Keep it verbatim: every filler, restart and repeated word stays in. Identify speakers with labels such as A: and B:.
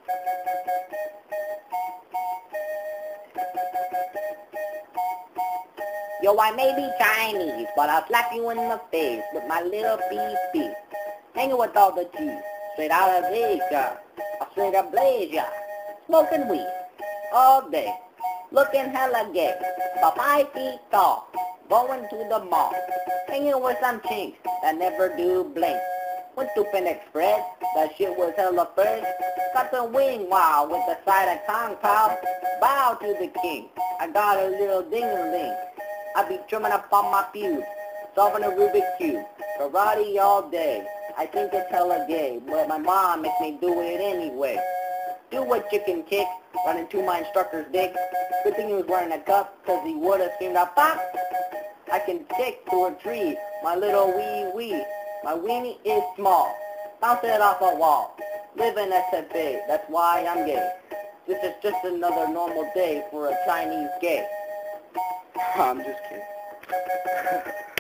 A: Yo, I may be Chinese, but I'll slap you in the face with my little beef. Hanging with all the G's, straight out of Asia, or straight up Blasia, smoking weed all day, looking hella gay, about five feet tall, going to the mall, hanging with some chinks that never do blink. Went to Pin Express, that shit was hella fresh, got the wing wow with the side of Kong Pao, bow to the king, I got a little ding-a-ling, I be trimming up on my fuse, solving a Rubik's Cube, karate all day. I think it's hella gay, but my mom makes me do it anyway. Do a chicken kick, run into my instructor's dick. Good thing he was wearing a cup, cause he would've screamed out pop. I can kick to a tree, my little wee wee. My weenie is small, bounce it off a wall. Live in S F A, that's why I'm gay. This is just another normal day for a Chinese gay. I'm just kidding.